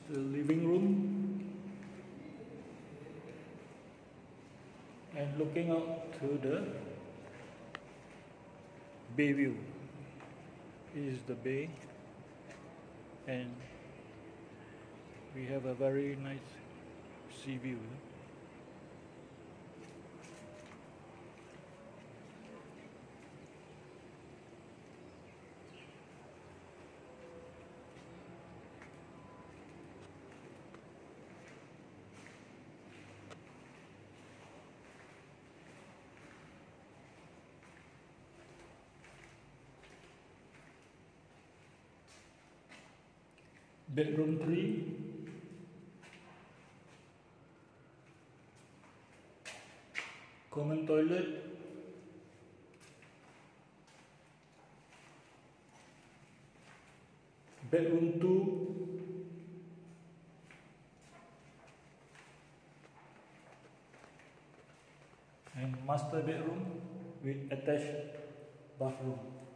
the living room, and looking out to the bay view. This is the bay, and we have a very nice sea view. Bedroom 3, common toilet, bedroom 2, and master bedroom with attached bathroom.